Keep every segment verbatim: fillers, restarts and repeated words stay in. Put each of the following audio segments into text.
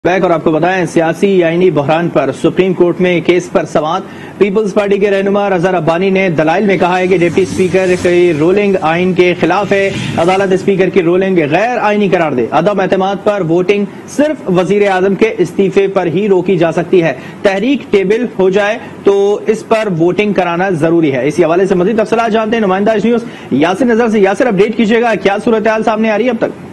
Back और आपको बताएं सियासी आईनी बहरान पर सुप्रीम कोर्ट में केस पर समाअत। पीपल्स पार्टी के रहनुमा रजा रब्बानी ने दलाइल में कहा है कि डिप्टी स्पीकर की रूलिंग आइन के खिलाफ है। अदालत स्पीकर की रूलिंग गैर आइनी करार दे। अदम एतमाद पर वोटिंग सिर्फ वजीर आजम के इस्तीफे पर ही रोकी जा सकती है। तहरीक टेबल हो जाए तो इस पर वोटिंग कराना जरूरी है। इसी हवाले से मजीद तफसीलात जानते हैं नुमाइंदा न्यूज यासिर नजर से। यासिर, अपडेट कीजिएगा, क्या सूरत हाल सामने आ रही है अब तक?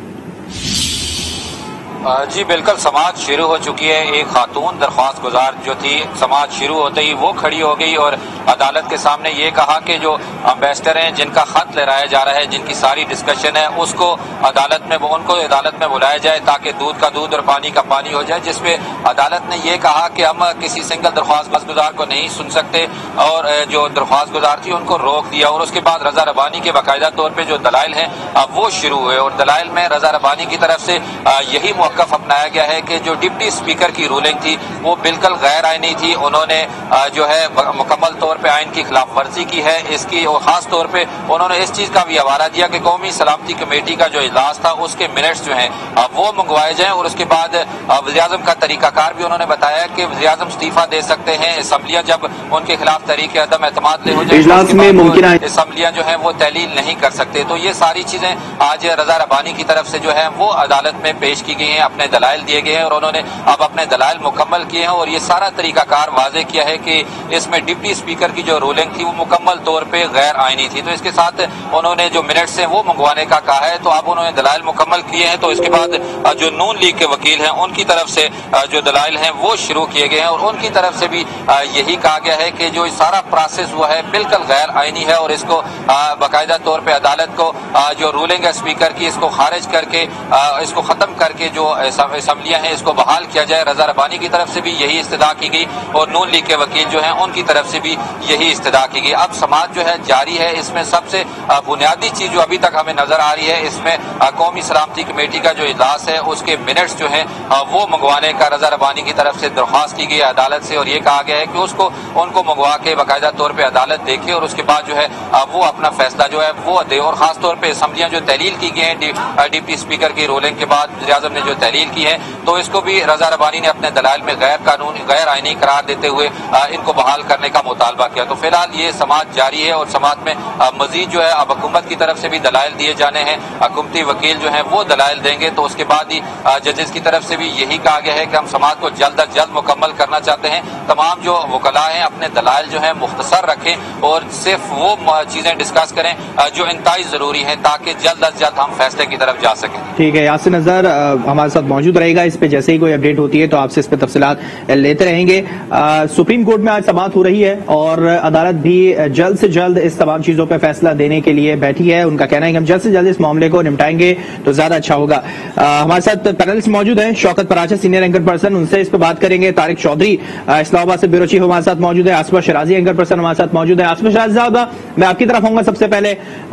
जी बिल्कुल, समाअत शुरू हो चुकी है। एक खातून दरख्वास्त गुजार जो थी, समाअत शुरू होते ही वो खड़ी हो गई और अदालत के सामने ये कहा कि जो एम्बेसडर हैं जिनका खत लहराया जा रहा है, जिनकी सारी डिस्कशन है, उसको अदालत में उनको अदालत में बुलाया जाए ताकि दूध का दूध और पानी का पानी हो जाए। जिसमें अदालत ने ये कहा कि हम किसी सिंगल दरख्वास्त गुजार को नहीं सुन सकते और जो दरख्वास्त गुजार थी उनको रोक दिया। और उसके बाद रजा रब्बानी के बाकायदा तौर पर जो दलाइल हैं वो शुरू हुए और दलाइल में रजा रब्बानी की तरफ से यही मौक़िफ़ अपनाया गया है कि जो डिप्टी स्पीकर की रूलिंग थी वो बिल्कुल गैर आइनी थी। उन्होंने जो है मुकम्मल तौर पे आइन की खिलाफ वर्जी की है। इसकी और खास तौर पे उन्होंने इस चीज का भी हवाला दिया कि कौमी सलामती कमेटी का जो इजलास था उसके मिनट्स जो हैं वो मंगवाए जाएं और उसके बाद वज़ीर आज़म का तरीकाकार भी उन्होंने बताया कि वज़ीर आज़म इस्तीफा दे सकते हैं। असम्बलियां जब उनके खिलाफ तहरीक अदम एतमाद ले हो जाए, असम्बलियां जो है वो तहलील नहीं कर सकते। तो ये सारी चीजें आज रजा रब्बानी की तरफ से जो है वो अदालत में पेश की गई हैं, अपने दलाइल दिए गए हैं और उन्होंने अब अपने दलाइल मुकम्मल किए हैं और ये सारा तरीकाकार वाजे किया है कि इसमें डिप्टी स्पीकर की जो रूलिंग थी वो मुकम्मल तौर पे गैर आइनी थी। तो इसके साथ उन्होंने जो मिनट्स हैं वो मंगवाने का कहा है। तो अब उन्होंने दलाइल मुकम्मल किए हैं। तो इसके बाद जो नून लीग के वकील हैं उनकी तरफ से जो दलाइल हैं वो शुरू किए गए हैं और उनकी तरफ से भी यही कहा गया है कि जो सारा प्रोसेस हुआ है बिल्कुल गैर आइनी है और इसको बाकायदा तौर पर अदालत को जो रूलिंग है स्पीकर की इसको खारिज करके इसको खत्म करके जो असम्बलियां हैं इसको बहाल किया जाए। रजा रब्बानी की तरफ से भी यही इस्तदा की गई और नून लीग के वकील जो हैं उनकी तरफ से भी यही इस्तदा की गई। अब समाअत जो है जारी है। इसमें सबसे बुनियादी चीज जो अभी तक हमें नजर आ रही है, इसमें कौमी सलामती कमेटी का जो इजलास है उसके मिनट्स जो हैं वो मंगवाने का रजा रब्बानी की तरफ से दरख्वास्त की गई अदालत से और ये कहा गया है कि उसको उनको मंगवा के बाकायदा तौर पर अदालत देखे और उसके बाद जो है वो अपना फैसला जो है वो दे। और खास तौर पर असम्बलियां जो तहलील की गई हैं डिप्टी स्पीकर की रूलिंग के बाद वज़ीर आज़म ने जो तहलील की है तो इसको भी रजा रब्बानी ने अपने दलाइल में गैर कानूनी गैर आइनी करार देते हुए इनको बहाल करने का मुतालबा किया। तो फिलहाल ये समाअत जारी है और समाअत में मजीद जो है अब हुकूमत की तरफ से भी दलाइल दिए जाने हैं। हुकूमती वकील जो है वो दलाइल देंगे। तो उसके बाद ही जजेस की तरफ से भी यही कहा गया है कि हम समाअत को जल्द अज जल्द मुकम्मल करना चाहते हैं। तमाम जो वकला हैं अपने दलाइल जो है मुख्तसर रखें और सिर्फ वो चीजें डिस्कस करें जो इंतहाई जरूरी है ताकि जल्द अज जल्द हम फैसले की तरफ जा सकें। ठीक है, यासिर नजर हमारे साथ मौजूद रहेगा। इस पे जैसे ही कोई अपडेट होती है तो आपसे इस पे तफसीलात लेते रहेंगे। आ, सुप्रीम कोर्ट में आज समाअत हो रही है और अदालत भी जल्द से जल्द इस तमाम चीजों पे फैसला देने के लिए बैठी है। उनका कहना है कि हम जल्द से जल्द इस मामले को निपटाएंगे तो ज्यादा अच्छा होगा। हमारे साथ पैनलिस्ट मौजूद हैं, Shaukat Paracha senior anchor person, उनसे इस पे बात करेंगे। तारिक चौधरी इस्लामाबाद से ब्यूरो चीफ हमारे साथ मौजूद है। आसफा शराजी एंकर पर्सन हमारे साथ मौजूद है। आसफा शराजी साहब, मैं आपकी तरफ आऊंगा। सबसे पहले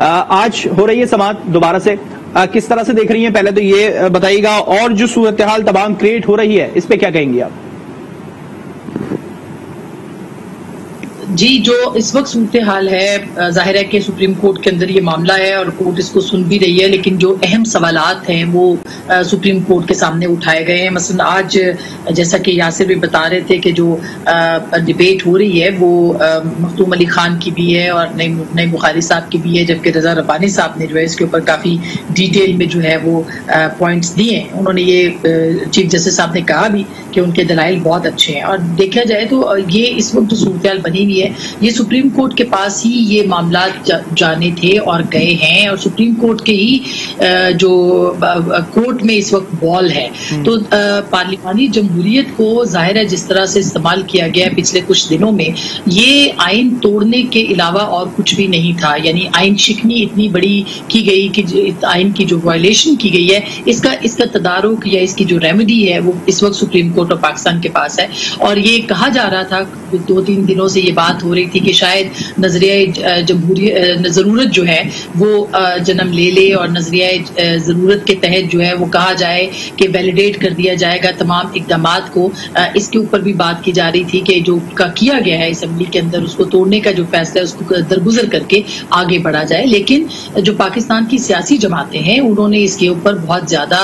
आज हो रही है समाअत दोबारा से, आ, किस तरह से देख रही हैं, पहले तो ये बताइएगा, और जो सूरत हाल तमाम क्रिएट हो रही है इस पे क्या कहेंगी आप? जी, जो इस वक्त सूरत हाल है, जाहिर है कि सुप्रीम कोर्ट के अंदर ये मामला है और कोर्ट इसको सुन भी रही है, लेकिन जो अहम सवालात हैं वो सुप्रीम कोर्ट के सामने उठाए गए हैं। मसलन आज जैसा कि यासिर भी बता रहे थे कि जो डिबेट हो रही है वो मखदूम अली खान की भी है और नईम बुखारी साहब की भी है, जबकि रजा रब्बानी साहब ने जो है इसके ऊपर काफ़ी डिटेल में जो है वो पॉइंट्स दिए हैं। उन्होंने ये चीफ जस्टिस साहब ने कहा भी कि उनके दलाइल बहुत अच्छे हैं और देखा जाए तो ये इस वक्त जो सूरत हाल बनी हुई है ये सुप्रीम कोर्ट के पास ही ये मामला जा, जाने थे और गए हैं और सुप्रीम कोर्ट के ही जो कोर्ट में इस वक्त बॉल है। तो पार्लिमानी जमहूरियत को जाहिर है जिस तरह से इस्तेमाल किया गया पिछले कुछ दिनों में, ये आइन तोड़ने के अलावा और कुछ भी नहीं था। यानी आइन शिकनी इतनी बड़ी की गई कि आइन की जो वायलेशन की गई है इसका इसका तदारुक या इसकी जो रेमेडी है वो इस वक्त सुप्रीम कोर्ट ऑफ पाकिस्तान के पास है। और ये कहा जा रहा था दो तीन दिनों से ये बात بات ہو رہی تھی کہ شاید نظریہ جمہوریت ضرورت جو ہے وہ جنم لے لے اور نظریہ ضرورت کے تحت جو ہے وہ کہا جائے کہ ویلیڈیٹ کر دیا جائے گا تمام اقدامات کو. اس کے اوپر بھی بات کی جا رہی تھی کہ جو کا کیا گیا ہے اسمبلی کے اندر اس کو توڑنے کا جو فیصلہ ہے اس کو درگزر کر کے آگے بڑھا جائے. لیکن جو پاکستان کی سیاسی جماعتیں ہیں انہوں نے اس کے اوپر بہت زیادہ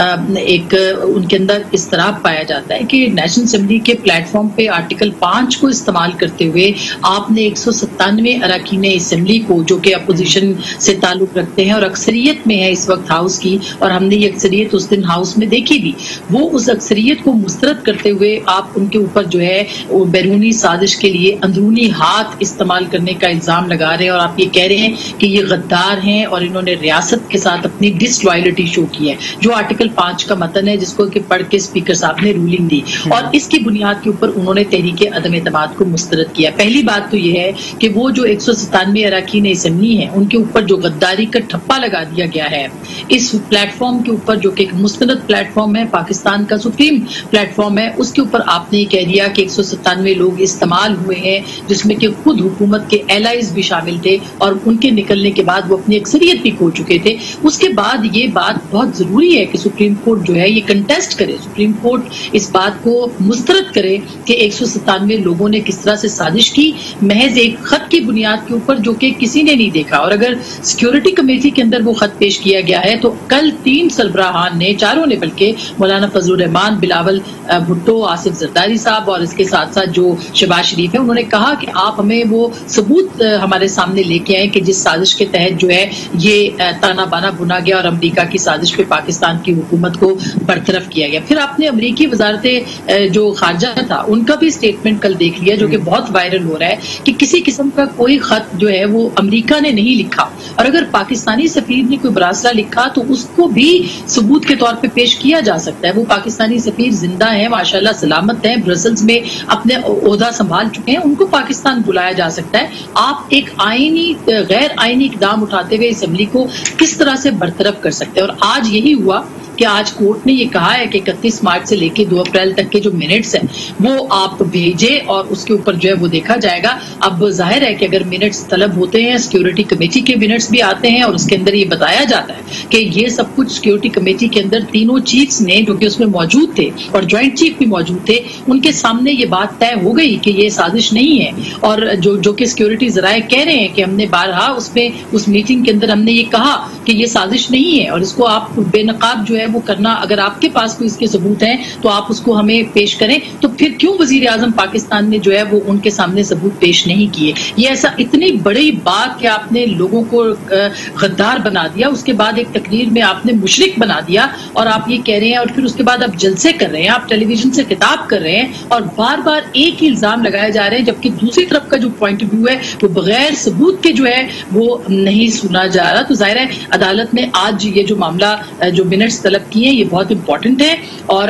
ایک ان کے اندر اضطراب پایا جاتا ہے کہ نیشنل اسمبلی کے پلیٹ فارم پہ آرٹیکل پانچ کو استعمال کرتے ہوئے آپ نے ایک سو ستانوے اراکین اسمبلی کو جو کہ اپوزیشن سے تعلق رکھتے ہیں اور اکثریت میں ہے اس وقت ہاؤس کی, اور ہم نے یہ اکثریت اس دن ہاؤس میں دیکھی بھی, وہ اس اکثریت کو مسترد کرتے ہوئے آپ ان کے اوپر جو ہے وہ بیرونی سازش کے لیے اندرونی ہاتھ استعمال کرنے کا الزام لگا رہے ہیں, اور آپ یہ کہہ رہے ہیں کہ یہ غدار ہیں اور انہوں نے ریاست کے ساتھ اپنی ڈس لوائلٹی شو کی ہے, جو آرٹیکل پانچ کا متن ہے جس کو کہ پڑھ کے اسپیکر صاحب نے رولنگ دی, اور اس کی بنیاد کے اوپر انہوں نے تحریک عدم اعتماد کو مسترد کیا. پہلی بات تو یہ ہے کہ وہ جو ایک سو ستانوے اراکین اسمبلی ہیں ان کے اوپر جو غداری کا ٹھپا لگا دیا گیا ہے اس پلیٹ فارم کے اوپر, جو کہ ایک مستند پلیٹ فارم ہے, پاکستان کا سپریم پلیٹ فارم ہے, اس کے اوپر آپ نے یہ کہہ دیا کہ ایک سو ستانوے لوگ استعمال ہوئے ہیں جس میں کہ خود حکومت کے ایلائز بھی شامل تھے, اور ان کے نکلنے کے بعد وہ اپنی اکثریت بھی کھو چکے تھے. اس کے بعد یہ بات بہت ضروری ہے کہ سپریم کورٹ جو ہے یہ کنٹیسٹ کرے, سپریم کورٹ اس بات کو مسترد کرے کہ ایک سو ستانوے لوگوں نے کس طرح سے سازش کی محض ایک خط کی بنیاد کے اوپر جو کہ کسی نے نہیں دیکھا. اور اگر سیکورٹی کمیٹی کے اندر وہ خط پیش کیا گیا ہے تو کل تین سربراہان نے, چاروں نے بلکہ, مولانا فضل الرحمان, بلاول بھٹو, آصف زرداری صاحب اور اس کے ساتھ ساتھ جو شہباز شریف ہے, انہوں نے کہا کہ آپ ہمیں وہ ثبوت ہمارے سامنے لے کے آئیں کہ جس سازش کے تحت جو ہے یہ تانا بانا بنا گیا اور امریکہ کی سازش پہ پاکستان کی حکومت کو برطرف کیا گیا. پھر آپ نے امریکی وزارت جو خارجہ تھا ان کا بھی اسٹیٹمنٹ کل دیکھ لیا جو کہ بہت وائرل ہو رہا ہے کہ کسی قسم کا کوئی خط جو ہے وہ امریکہ نے نہیں لکھا, اور اگر پاکستانی سفیر نے کوئی مراسلہ لکھا تو اس کو بھی ثبوت کے طور پہ پیش کیا جا سکتا ہے. وہ پاکستانی سفیر زندہ ہیں, ماشاءاللہ سلامت ہیں, برسلز میں اپنے عہدہ سنبھال چکے ہیں, ان کو پاکستان بلایا جا سکتا ہے. آپ ایک آئینی غیر آئینی اقدام اٹھاتے ہوئے اسمبلی کو کس طرح سے برطرف کر سکتے ہیں. اور آج یہی ہوا کہ آج کورٹ نے یہ کہا ہے کہ اکتیس مارچ سے لے کے دو اپریل تک کے جو منٹس ہیں وہ آپ بھیجے اور اس کے اوپر جو ہے وہ دیکھا جائے گا. اب ظاہر ہے کہ اگر منٹس طلب ہوتے ہیں, سیکیورٹی کمیٹی کے منٹس بھی آتے ہیں اور اس کے اندر یہ بتایا جاتا ہے کہ یہ سب کچھ سیکیورٹی کمیٹی کے اندر تینوں چیفز نے جو کہ اس میں موجود تھے اور جوائنٹ چیف بھی موجود تھے, ان کے سامنے یہ بات طے ہو گئی کہ یہ سازش نہیں ہے. اور جو جو کہ سیکیورٹی ذرائع کہہ رہے ہیں کہ ہم نے بارہا اس میں اس میٹنگ کے اندر ہم نے یہ کہا کہ یہ سازش نہیں ہے اور اس کو آپ بے نقاب جو ہے وہ کرنا, اگر آپ کے پاس کوئی اس کے ثبوت ہیں تو آپ اس کو ہمیں پیش کریں. تو پھر کیوں وزیر اعظم پاکستان نے جو ہے وہ ان کے سامنے ثبوت پیش نہیں کیے؟ یہ ایسا اتنی بڑی بات کہ آپ نے لوگوں کو غدار بنا دیا, اس کے بعد ایک تقریر میں آپ نے مشرک بنا دیا اور آپ یہ کہہ رہے ہیں, اور پھر اس کے بعد آپ جلسے کر رہے ہیں, آپ ٹیلی ویژن سے خطاب کر رہے ہیں اور بار بار ایک ہی الزام لگائے جا رہے ہیں, جبکہ دوسری طرف کا جو پوائنٹ آف ویو ہے وہ بغیر ثبوت کے جو ہے وہ نہیں سنا جا رہا. تو ظاہر ہے عدالت نے آج یہ جو معاملہ جو منٹس طلب کیے ہیں یہ بہت امپورٹنٹ ہے, اور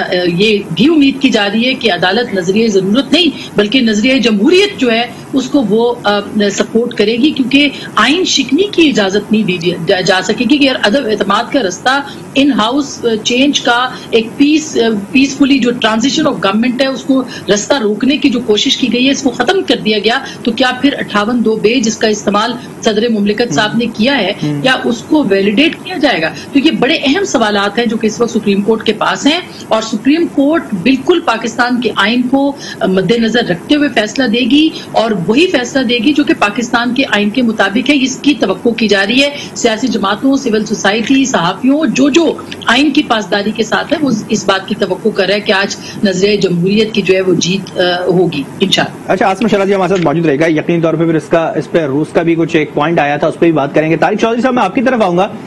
یہ بھی امید کی جا رہی ہے کہ عدالت نظریہ ضرورت نہیں بلکہ نظریہ جمہوریت جو ہے اس کو وہ سپورٹ کرے گی, کیونکہ آئین شکنی کی اجازت نہیں دی جا سکے گی کہ عدم اعتماد کا رستہ ان ہاؤس چینج کا ایک پیس پیسفلی جو ٹرانزیشن آف گورنمنٹ ہے اس کو رستہ روکنے کی جو کوشش کی گئی ہے اس کو ختم کر دیا گیا. تو کیا پھر اٹھاون دو بے جس کا استعمال صدر مملکت صاحب نے کیا ہے کیا اس کو ویلیڈیٹ کیا جائے گا؟ تو یہ بڑے اہم سوالات ہیں جو کہ اس وقت سپریم کورٹ کے پاس ہیں, اور سپریم کورٹ بالکل پاکستان کے آئین کو مد نظر رکھتے ہوئے فیصلہ دے گی, اور وہی فیصلہ دے گی جو کہ پاکستان کے آئین کے مطابق ہے. اس کی توقع کی جا رہی ہے سیاسی جماعتوں, سول سوسائٹی, صحافیوں, جو جو آئین کی پاسداری کے ساتھ ہے وہ اس بات کی توقع کر رہا ہے کہ آج نظریہ جمہوریت کی جو ہے وہ جیت ہوگی انشاءاللہ. اچھا, عاصم شرازی ہمارے ساتھ موجود رہے گا یقینی طور پہ, پھر اس کا اس پہ روس کا بھی کچھ ایک پوائنٹ آیا تھا اس پہ بھی بات کریں گے. طارق چودھری صاحب میں آپ کی طرف آؤں گا.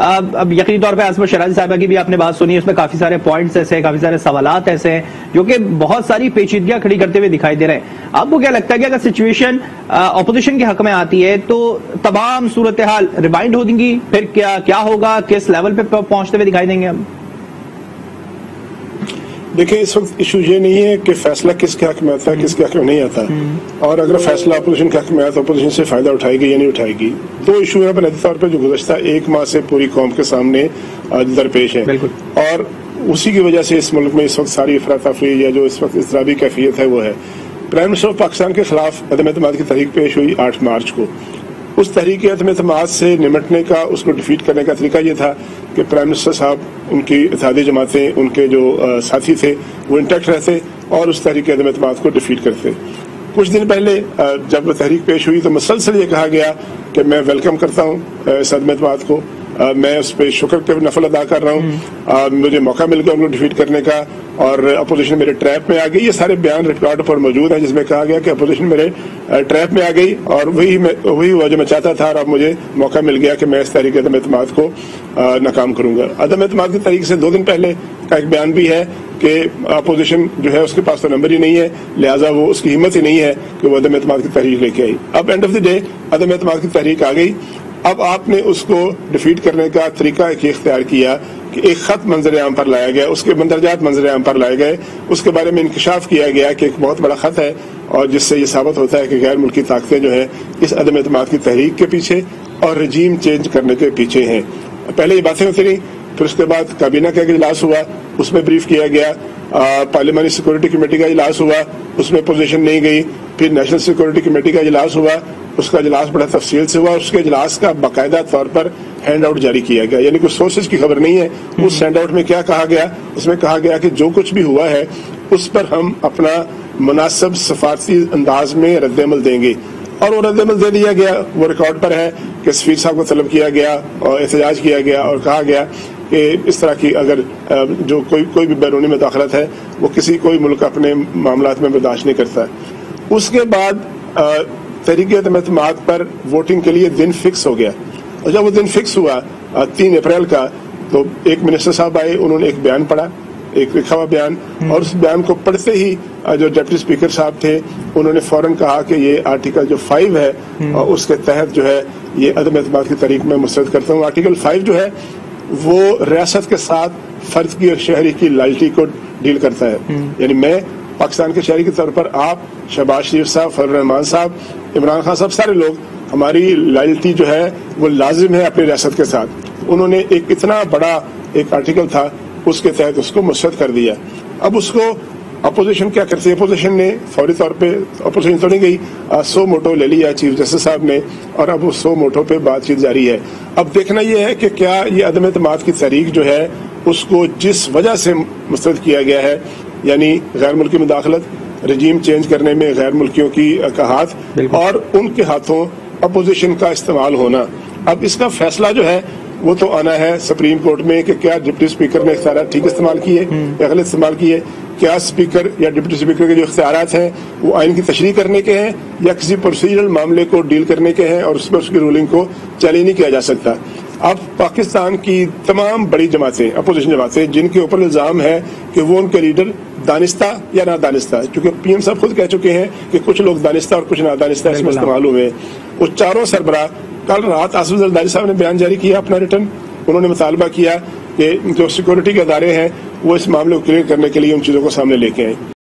اب یقینی طور پہ عاصمہ شرازی صاحبہ کی بھی آپ نے بات سنی, اس میں کافی سارے پوائنٹس ایسے ہیں, کافی سارے سوالات ایسے ہیں جو کہ بہت ساری پیچیدگیاں کھڑی کرتے ہوئے دکھائی دے رہے ہیں. آپ کو کیا لگتا ہے کہ اگر سچویشن اپوزیشن کے حق میں آتی ہے تو تمام صورتحال ریوائنڈ ہو دیں گی, پھر کیا کیا ہوگا, کس لیول پہ پہنچتے ہوئے دکھائی دیں گے ہم؟ دیکھیں اس وقت ایشو یہ نہیں ہے کہ فیصلہ کس کے حق میں آتا ہے کس کے حق میں نہیں آتا, اور اگر فیصلہ اپوزیشن کے حق میں آیا تو اپوزیشن سے فائدہ اٹھائے گی یا نہیں اٹھائے گی. دو ایشو ہیں بنیادی طور پہ جو گزشتہ ایک ماہ سے پوری قوم کے سامنے درپیش ہے, اور اسی کی وجہ سے اس ملک میں اس وقت ساری افراتفری یا جو اس وقت اضطرابی کیفیت ہے وہ ہے. پرائم منسٹر آف پاکستان کے خلاف عدم اعتماد کی تحریک پیش ہوئی آٹھ مارچ کو. اس تحریک عدم اعتماد سے نمٹنے کا، اس کو ڈیفیٹ کرنے کا طریقہ یہ تھا کہ پرائم منسٹر صاحب، ان کی اتحادی جماعتیں، ان کے جو ساتھی تھے وہ انٹیکٹ رہتے اور اس تحریک عدم اعتماد کو ڈیفیٹ کرتے. کچھ دن پہلے جب وہ تحریک پیش ہوئی تو مسلسل یہ کہا گیا کہ میں ویلکم کرتا ہوں اس عدم اعتماد کو، میں اس پہ شکر کے نفل ادا کر رہا ہوں، مجھے موقع مل گیا ان کو ڈیفیٹ کرنے کا، اور اپوزیشن میرے ٹریپ میں آ گئی. یہ سارے بیان ریکارڈ پر موجود ہیں جس میں کہا گیا کہ اپوزیشن میرے ٹریپ میں آ گئی اور وہی وہی ہوا جو میں چاہتا تھا، اور اب مجھے موقع مل گیا کہ میں اس تحریک عدم اعتماد کو ناکام کروں گا. عدم اعتماد کی تحریک سے دو دن پہلے کا ایک بیان بھی ہے کہ اپوزیشن جو ہے اس کے پاس تو نمبر ہی نہیں ہے، لہٰذا وہ اس کی ہمت ہی نہیں ہے کہ وہ عدم اعتماد کی تحریک لے کے آئی. اب اینڈ آف دی ڈے عدم اعتماد کی تحریک آ گئی. اب آپ نے اس کو ڈیفیٹ کرنے کا طریقہ ایک اختیار کیا کہ ایک خط منظر عام پر لایا گیا، اس کے مندرجات منظر عام پر لائے گئے، اس کے بارے میں انکشاف کیا گیا کہ ایک بہت بڑا خط ہے، اور جس سے یہ ثابت ہوتا ہے کہ غیر ملکی طاقتیں جو ہے اس عدم اعتماد کی تحریک کے پیچھے اور رجیم چینج کرنے کے پیچھے ہیں. پہلے یہ باتیں ہوتی رہیں، پھر اس کے بعد کابینہ کا اجلاس ہوا، اس میں بریف کیا گیا، پارلیمانی سیکورٹی کمیٹی کا اجلاس ہوا، اس میں پوزیشن نہیں گئی، پھر نیشنل سیکورٹی کمیٹی کا اجلاس ہوا، اس کا اجلاس بڑا تفصیل سے ہوا، اس کے اجلاس کا باقاعدہ طور پر ہینڈ آؤٹ جاری کیا گیا، یعنی کوئی سورسز کی خبر نہیں ہے. اس ہینڈ آؤٹ میں کیا کہا گیا؟ اس میں کہا گیا کہ جو کچھ بھی ہوا ہے اس پر ہم اپنا مناسب سفارتی انداز میں رد عمل دیں گے، اور وہ رد عمل دے دیا گیا. وہ ریکارڈ پر ہے کہ سفیر صاحب کو طلب کیا گیا اور احتجاج کیا گیا اور کہا گیا کہ اس طرح کی اگر جو کوئی کوئی بھی بیرونی مداخلت ہے وہ کسی کوئی ملک اپنے معاملات میں برداشت نہیں کرتا. اس کے بعد تحریک عدم اعتماد پر ووٹنگ کے لیے دن فکس ہو گیا، اور جب وہ دن فکس ہوا تین اپریل کا، تو ایک منسٹر صاحب آئے، انہوں نے ایک بیان پڑھا، ایک لکھا ہوا بیان، اور اس بیان کو پڑھتے ہی جو ڈپٹی اسپیکر صاحب تھے انہوں نے فوراً کہا کہ یہ آرٹیکل جو فائیو ہے اور اس کے تحت جو ہے یہ عدم اعتماد کی تحریک میں مسترد کرتا ہوں. آرٹیکل فائیو جو ہے وہ ریاست کے ساتھ فرد کی اور شہری کی لائلٹی کو ڈیل کرتا ہے، یعنی میں پاکستان کے شہری کے طور پر، آپ شہباز شریف صاحب، فضل الرحمان صاحب، عمران خان صاحب، سارے لوگ، ہماری لائلٹی جو ہے وہ لازم ہے اپنی ریاست کے ساتھ. انہوں نے ایک اتنا بڑا ایک آرٹیکل تھا اس کے تحت اس کو مسترد کر دیا. اب اس کو اپوزیشن کیا کرتی ہے؟ اپوزیشن نے فوری طور پہ، اپوزیشن تو نہیں گئی، سو موٹو لے لیا چیف جسٹس صاحب نے، اور اب اس سو موٹو پہ بات چیت جاری ہے. اب دیکھنا یہ ہے کہ کیا یہ عدم اعتماد کی تحریک جو ہے اس کو جس وجہ سے مسترد کیا گیا ہے، یعنی غیر ملکی مداخلت، رجیم چینج کرنے میں غیر ملکیوں کی کا ہاتھ اور ان کے ہاتھوں اپوزیشن کا استعمال ہونا، اب اس کا فیصلہ جو ہے وہ تو آنا ہے سپریم کورٹ میں کہ کیا ڈپٹی اسپیکر نے اختیارات ٹھیک استعمال کیے یا غلط استعمال کیے، کیا اسپیکر یا ڈپٹی اسپیکر کے جو اختیارات ہیں وہ آئین کی تشریح کرنے کے ہیں یا کسی پروسیجرل معاملے کو ڈیل کرنے کے ہیں اور اس پر اس کی رولنگ کو چیلنج نہیں کیا جا سکتا. اب پاکستان کی تمام بڑی جماعتیں، اپوزیشن جماعتیں، جن کے اوپر الزام ہے کہ وہ ان کے لیڈر دانستہ یا نادانستہ، چونکہ پی ایم صاحب خود کہہ چکے ہیں کہ کچھ لوگ دانستہ اور کچھ نادانستہ اس میں استعمال ہوئے، وہ چاروں سربراہ کل رات آصف زرداری صاحب نے بیان جاری کیا اپنا ریٹرن. انہوں نے مطالبہ کیا کہ جو سیکورٹی کے ادارے ہیں وہ اس معاملے کو کلیئر کرنے کے لیے ان چیزوں کو سامنے لے کے آئیں.